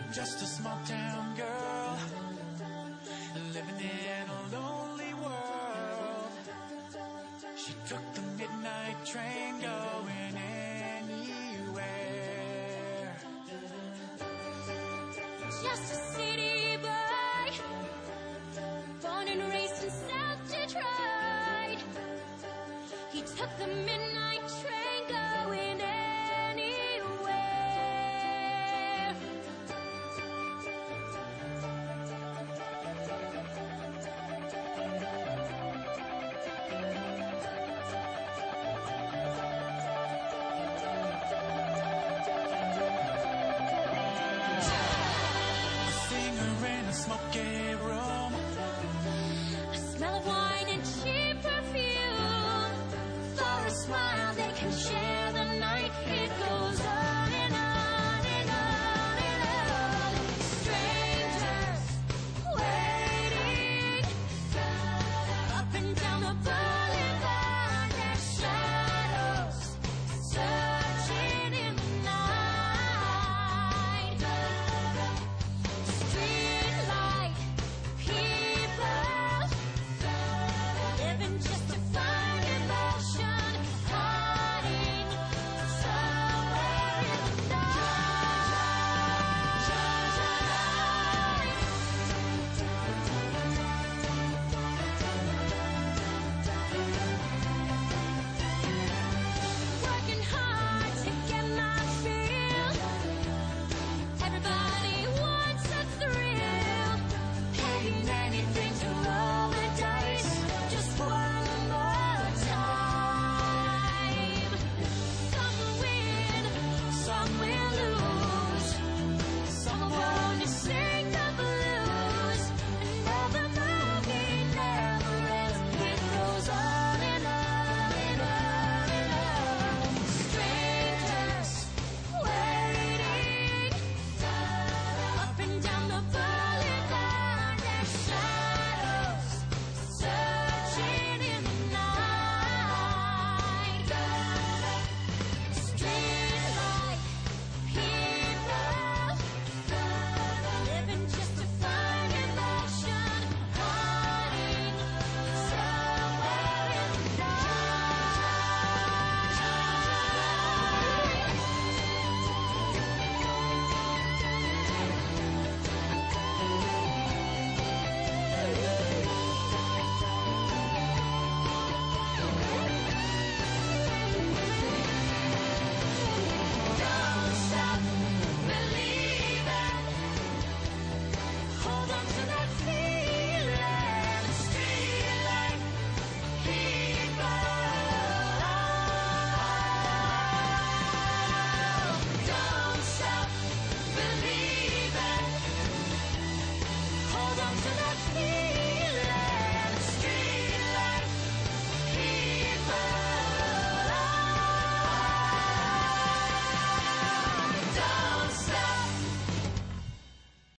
Just a small town girl living in a lonely world. She took the midnight train going anywhere. Just a city boy, born and raised in South Detroit. He took the midnight train going anywhere. A singer in a smoky